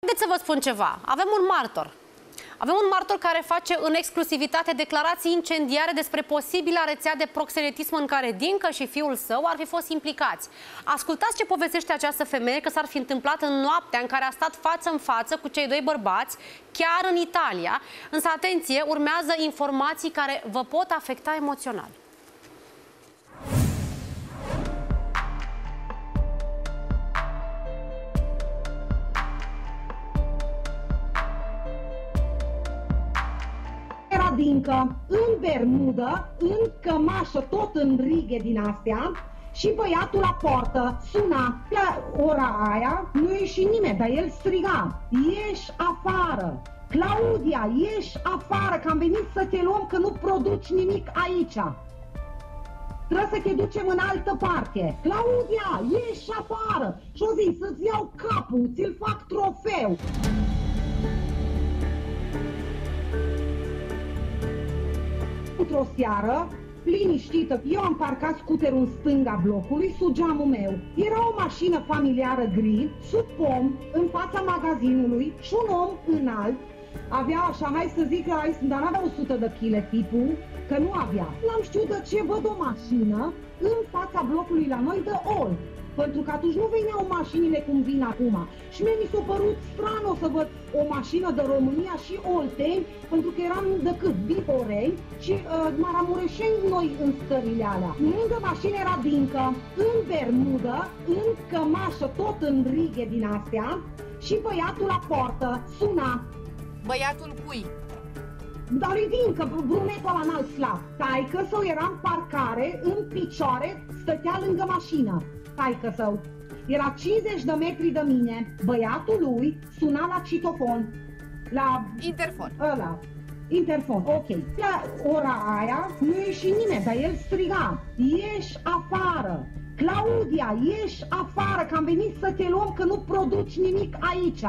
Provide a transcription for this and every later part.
Haideți să vă spun ceva. Avem un martor. Avem un martor care face în exclusivitate declarații incendiare despre posibila rețea de proxenetism în care Dincă și fiul său ar fi fost implicați. Ascultați ce povestește această femeie că s-ar fi întâmplat în noaptea în care a stat față în față cu cei doi bărbați, chiar în Italia. Însă, atenție, urmează informații care vă pot afecta emoțional. Dincă, în bermudă, în cămașă, tot în righe din astea, și băiatul la portă suna. La ora aia nu ieși nimeni, dar el striga: ieși afară! Claudia, ieși afară, că am venit să te luăm, că nu produci nimic aici. Trebuie să te ducem în altă parte. Claudia, ieși afară! Și-o zis să-ți iau capul, ți-l fac trofeu. Într-o seară, liniștită, eu am parcat scuterul în stânga blocului, sub geamul meu. Era o mașină familiară gri, sub pom, în fața magazinului, și un om înalt, avea așa, hai să zic, dar n-avea 100 de kg tipul, că nu avea. L-am știut de ce, văd o mașină în fața blocului la noi de Olt. Pentru că atunci nu veneau mașinile cum vin acum. Și mie mi s-a părut strano să văd o mașină de România și olteni, pentru că eram decât Bihoreni și maramureșeni noi în stările alea. Lângă mașină era Dincă, în bermudă, în cămașă, tot în righe din astea, și băiatul la portă suna. Băiatul cui? Dar lui Dincă, brunetul ăla înalt slab. Taică său era în parcare, în picioare, stătea lângă mașină. Taică său era 50 de metri de mine. Băiatul lui suna la citofon. La... interfon. Ăla. Interfon, ok. La ora aia nu ieși nimeni, dar el striga: ieși afară! Claudia, ieși afară, că am venit să te luăm, că nu produci nimic aici.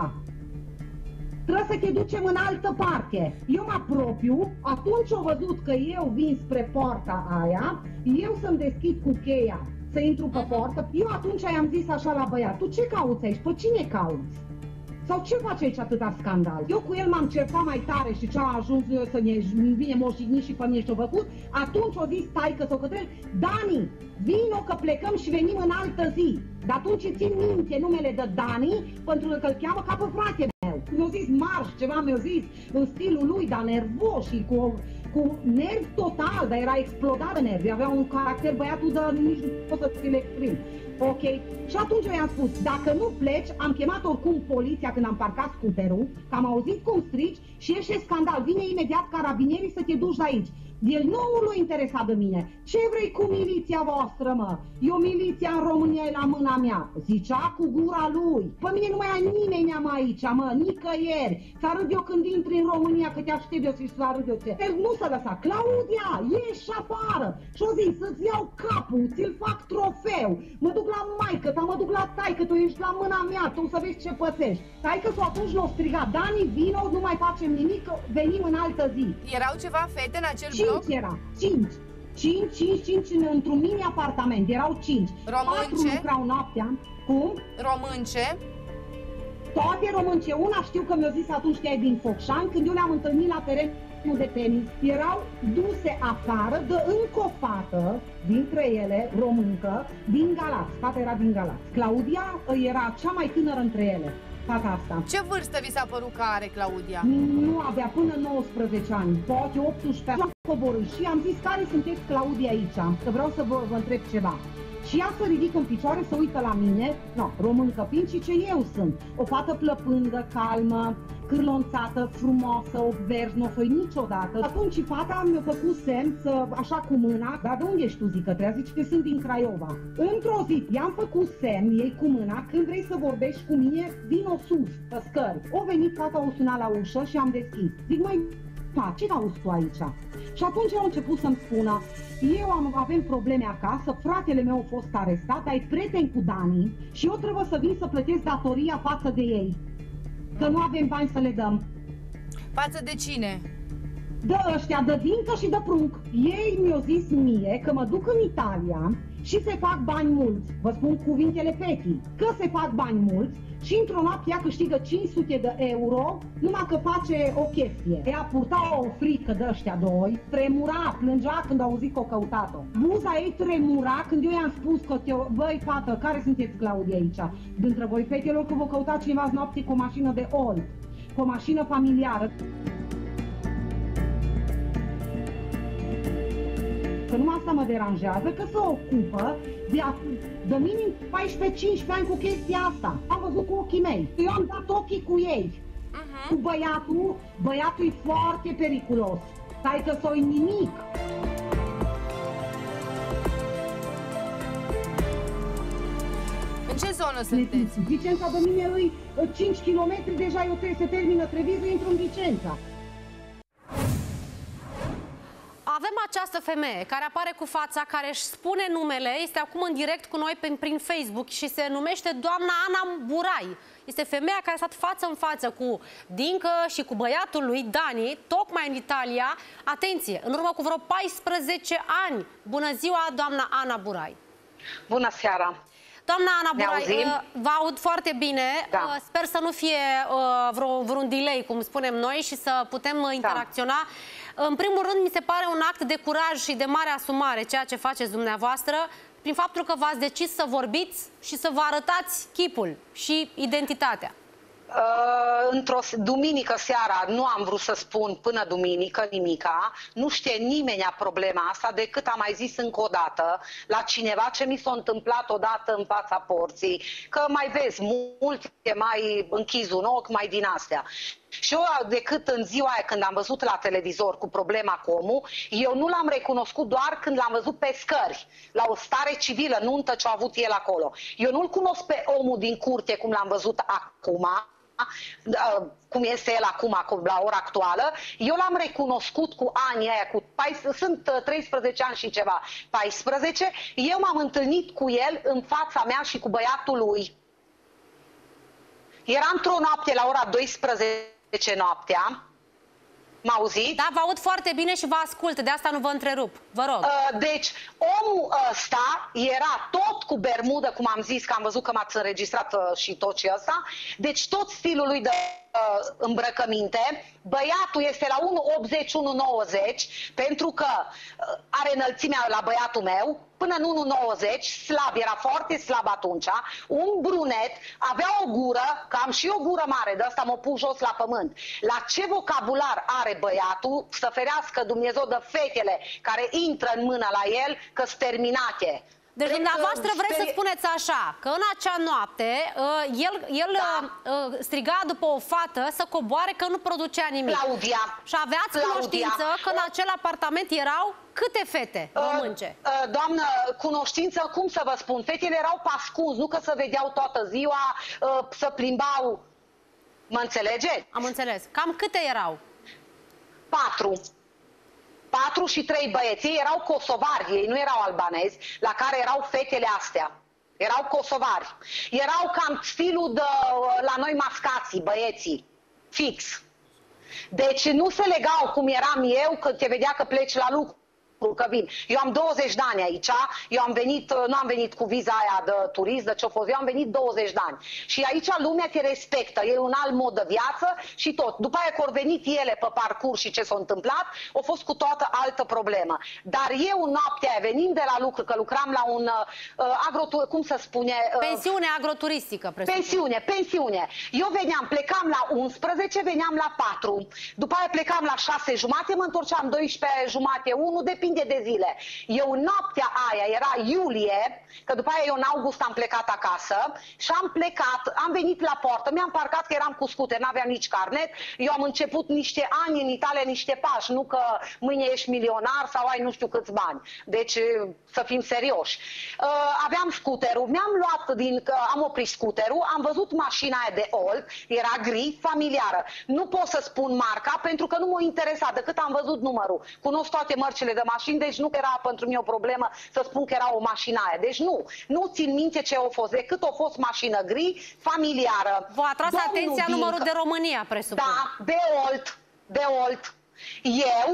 Trebuie să te ducem în altă parte. Eu mă apropiu, atunci au văzut că eu vin spre poarta aia, eu să-mi deschid cu cheia să intru pe poartă. Eu atunci i-am zis așa la băiat: tu ce cauți aici? Pe cine cauți? Sau ce faci aici atâta scandal? Eu cu el m-am certat mai tare și ce-a ajuns eu să ne vine moșigni și pe mine și-o făcut. Atunci o zis taică sau către el: Dani, vino că plecăm și venim în altă zi. Dar atunci țin minte numele de Dani, pentru că îl cheamă ca pe frate meu. Mi-a zis marș, ceva mi-a zis în stilul lui, dar nervos și cu nervi total, dar era explodat de nervi, avea un caracter băiatul, dar nici nu pot să ți-l exprim. Ok? Și atunci eu i-am spus: dacă nu pleci, am chemat oricum poliția când am parcat scuterul, că am auzit cum strici și ești scandal, vine imediat carabinierii să te duci de aici. El nu l-a interesat de mine. Ce vrei cu miliția voastră, mă? Eu miliția în România e la mâna mea. Zicea cu gura lui. Pe mine nu mai ai nimeni aici, mă, nicăieri. Să arăt eu când intri în România, că te aștept eu și să arăt eu ce. El nu s-a lăsat. Claudia, ieși afară. Și-o zis să-ți iau capul, ți-l fac trofeu. Mă duc la maică-ta, mă duc la taică, tu ești la mâna mea, tu să vezi ce pățești. Taică-s-o atunci l-a strigat: Dani, vino, nu mai facem nimic, venim în altă zi. Erau ceva fete în acel bloc? 5 era, 5 într-un mini apartament, erau 5. Românce? 4 lucrau noaptea. Cum? Românce? Toate românce. Una știu că mi-a zis atunci că e din Focșani, când eu le-am întâlnit la terenul de tenis. Erau duse afară de încă o fată, dintre ele, româncă, din Galați. Fata era din Galați. Claudia era cea mai tânără între ele. Fata asta. Ce vârstă vi s-a părut că are Claudia? Nu avea, până 19 ani, poate 18 ani. Am coborât și am zis: care sunteți, Claudia, aici? Că vreau să vă întreb ceva. Și ea se ridică în picioare, se uită la mine, româncă fiind, și ce eu sunt. O fată plăpândă, calmă, cârlonțată, frumoasă, o verzi, nu o făi niciodată. Atunci fata mi-a făcut semn, așa cu mâna: dar de unde ești tu, zică treia? Zice că sunt din Craiova. Într-o zi i-am făcut semn ei cu mâna: când vrei să vorbești cu mine, vino sus, pe scări. O venit fata, o suna la ușă și am deschis. Zic: măi, ce auzi tu aici? Și atunci au început să-mi spună: avem probleme acasă, fratele meu a fost arestat, ai prieteni cu Dani și eu trebuie să vin să plătesc datoria față de ei, că nu avem bani să le dăm. Față de cine? De ăștia, de Dincă și de Prunc. Ei mi-au zis mie că mă duc în Italia și se fac bani mulți. Vă spun cuvintele Peti, că se fac bani mulți și într-o noapte ea câștigă 500 de euro, numai că face o chestie. Ea purta o frică de ăștia doi, tremura, plângea când a auzit că o căutat-o. Buza ei tremura când eu i-am spus că, băi, fată, care sunteți, Claudia, aici? Dintre voi fetelor că vă căuta cineva azi noapte cu o mașină de Olt, cu o mașină familiară. Că numai asta mă deranjează, că se ocupă de minim 14-15 ani cu chestia asta. Am văzut cu ochii mei. Eu am dat ochii cu ei. Cu băiatul e foarte periculos. Stai că s-o-i nimic. În ce zonă sunteți? Vicența de mine îi 5 km, deja eu trebuie să termină Trevisul, intru în Vicența. Avem această femeie care apare cu fața, care își spune numele, este acum în direct cu noi prin Facebook și se numește doamna Ana Burai. Este femeia care a stat față în față cu Dincă și cu băiatul lui Dani, tocmai în Italia. Atenție, în urmă cu vreo 14 ani. Bună ziua, doamna Ana Burai. Bună seara! Doamna Ana Burai, vă aud foarte bine. Da. Sper să nu fie vreun delay, cum spunem noi, și să putem interacționa. În primul rând, mi se pare un act de curaj și de mare asumare ceea ce faceți dumneavoastră, prin faptul că v-ați decis să vorbiți și să vă arătați chipul și identitatea. Într-o duminică seara nu am vrut să spun până duminică nimica, nu știe nimeni problema asta decât am mai zis încă o dată la cineva ce mi s-a întâmplat odată în fața porții, că mai vezi multe, mai închizi un ochi, mai din astea. Și eu, decât în ziua aia când am văzut la televizor cu problema cu omul, eu nu l-am recunoscut doar când l-am văzut pe scări, la o stare civilă, nuntă ce a avut el acolo. Eu nu-l cunosc pe omul din curte cum l-am văzut acum, cum este el acum, la ora actuală. Eu l-am recunoscut cu anii aia, sunt 13 ani și ceva, 14. Eu m-am întâlnit cu el în fața mea și cu băiatul lui. Era într-o noapte la ora 12 noaptea. M-auziți? Da, vă aud foarte bine și vă ascult, de asta nu vă întrerup. Vă rog. Deci, omul ăsta era tot cu bermudă, cum am zis, că am văzut că m-ați înregistrat și tot ce ăsta. Deci tot stilul lui de îmbrăcăminte. Băiatul este la 1,80-1,90, pentru că are înălțimea la băiatul meu, până în 1,90, slab, era foarte slab atunci, un brunet, avea o gură, că am și o gură mare, de asta mă pun jos la pământ. La ce vocabular are băiatul, să ferească Dumnezeu de fetele care intră în mână la el, că-s terminate. Deci dumneavoastră vreți să spuneți așa, că în acea noapte el striga după o fată să coboare, că nu producea nimic. Claudia. Și aveați cunoștință că în acel apartament erau câte fete românce? Doamnă, cunoștință, cum să vă spun? Fetele erau pascunzi, nu că se vedeau toată ziua, să plimbau. Mă înțelegeți? Am înțeles. Cam câte erau? 4 și 3 băieți. Ei erau kosovari, ei nu erau albanezi, la care erau fetele astea. Erau kosovari. Erau cam stilul de la noi mascații, băieții. Fix. Deci nu se legau cum eram eu, că te vedea că pleci la lucru. Că vin. Eu am 20 de ani aici, eu am venit, nu am venit cu viza aia de turist, de ce-o fost, eu am venit 20 de ani. Și aici lumea te respectă, e un alt mod de viață și tot. După aia că au venit ele pe parcurs și ce s-a întâmplat, a fost cu toată altă problemă. Dar eu noaptea aia, venind de la lucru, că lucram la un cum să spune? Pensiune agroturistică, presupun. Pensiune. Eu plecam la 11, veneam la 4. După aia plecam la 6 jumate, mă întorceam 12 jumate, 1, depinde de zile. Eu noaptea aia, era iulie, că după aia eu în august am plecat acasă și am plecat, am venit la poartă, mi-am parcat că eram cu scuter, n-aveam nici carnet, eu am început niște ani în Italia, niște pași, nu că mâine ești milionar sau ai nu știu câți bani. Deci să fim serioși. Aveam scuterul, mi-am luat am oprit scuterul, am văzut mașina aia de Olt, era gri, familiară. Nu pot să spun marca pentru că nu m-a interesat, decât am văzut numărul. Cunosc toate mărcile de mașini, deci nu era pentru mine o problemă să spun că era o mașină aia. Deci nu țin minte ce a fost, decât a fost mașină gri, familiară. V-a atras atenția numărul de România, presupun. Da, de Olt. Eu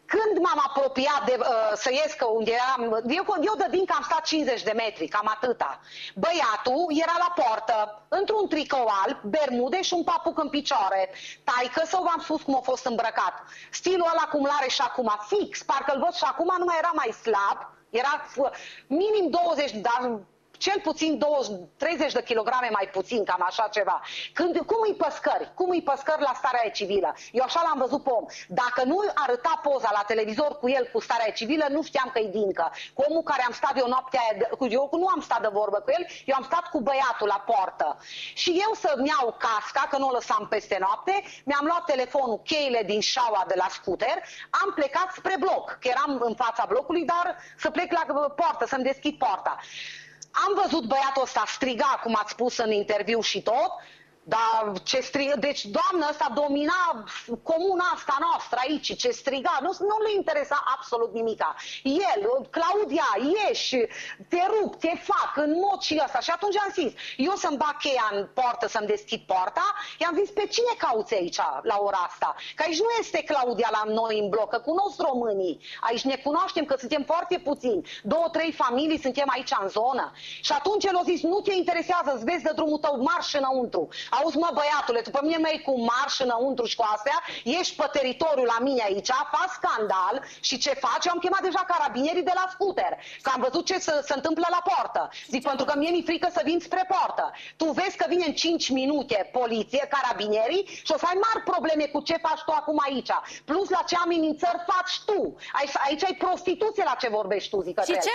Când m-am apropiat de să ies, că unde eram, eu de din că am stat 50 de metri, cam atâta. Băiatul era la poartă, într-un tricou alb, bermude și un papuc în picioare. Taică-său, v-am spus cum a fost îmbrăcat. Stilul ăla cum l-are și acum, fix, parcă-l văd și acum, numai era mai slab, era minim 20, dar cel puțin 30 de kilograme mai puțin, cam așa ceva. Cum îi păscări? Cum îi păscări la starea civilă? Eu așa l-am văzut pe om. Dacă nu arăta poza la televizor cu el cu starea civilă, nu știam că-i dincă. Cu omul care am stat eu noaptea aia, eu nu am stat de vorbă cu el, eu am stat cu băiatul la poartă. Și eu să-mi iau casca, că nu o lăsam peste noapte, mi-am luat telefonul, cheile din șaua de la scuter, am plecat spre bloc, că eram în fața blocului, dar să plec la poartă, să-mi deschid poarta. Am văzut băiatul ăsta striga, cum ați spus în interviu și tot, dar ce striga, deci doamna ăsta domina comuna asta noastră aici, ce striga, nu le interesa absolut nimica. El, Claudia, ieși, te rup, te fac, în mod și ăsta. Și atunci am zis, eu să-mi bag cheia în poartă, să-mi deschid poarta, i-am zis, pe cine cauți aici la ora asta? Că aici nu este Claudia la noi în bloc, că cunosc românii, aici ne cunoaștem, că suntem foarte puțini, 2-3 familii suntem aici în zonă. Și atunci el a zis, nu te interesează, îți vezi de drumul tău, marș înăuntru. Auzi, mă, băiatule, tu pe mine mei cu marș înăuntru și cu astea, ești pe teritoriul la mine aici, faci scandal și ce faci? Eu am chemat deja carabinierii de la scuter, că am văzut ce se întâmplă la poartă. Zic, pentru că mie mi-e frică să vin spre poartă. Tu vezi că vine în 5 minute poliție, carabinierii și o să ai mari probleme cu ce faci tu acum aici. Plus la ce amenințări faci tu. Aici ai prostituție la ce vorbești tu, zic. Și ce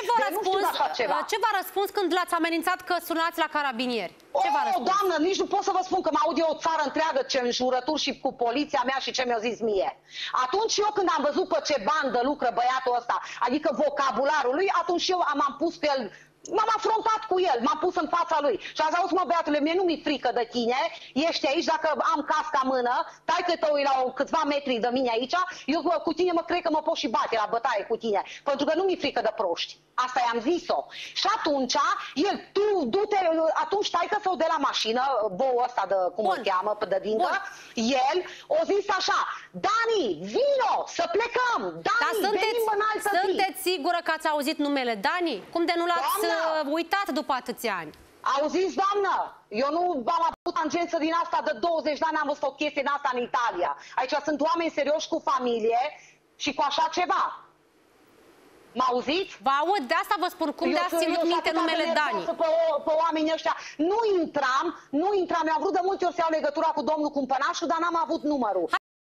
v-a răspuns când l-ați amenințat că sunați la carabinieri? Doamnă, nici nu pot să vă spun că mă aud eu o țară întreagă ce înjurături și cu poliția mea și ce mi-a zis mie. Atunci eu când am văzut pe ce bandă lucră băiatul ăsta, adică vocabularul lui, atunci eu m-am pus pe el, m-am afrontat cu el, m-am pus în fața lui și am zis, mă băiatule, mie nu mi-e frică de tine, ești aici, dacă am casca în mână, tai că e la câțiva metri de mine aici, eu cu tine cred că mă pot și bate la bătaie cu tine, pentru că nu mi-e frică de proști. Asta i-am zis-o. Și atunci, el, tu du-te, atunci taică-s-o de la mașină, boul ăsta de, cum îl cheamă, de dincă, el o zis așa, Dani, vino, să plecăm, Dani, venim în altă zi. Sunteți sigură că ați auzit numele Dani? Cum de nu l-ați uitat după atâția ani? Auziți, doamnă, eu nu am avut tangență din asta de 20 de ani, am văzut o chestie din asta în Italia. Aici sunt oameni serioși cu familie și cu așa ceva. Mă auziți? Vă aud, de asta vă spun, cum de-ați ținut minte numele Dani? Pe oamenii ăștia. Nu intram, eu am vrut de multe ori să iau legătura cu domnul Cumpănașu, dar n-am avut numărul.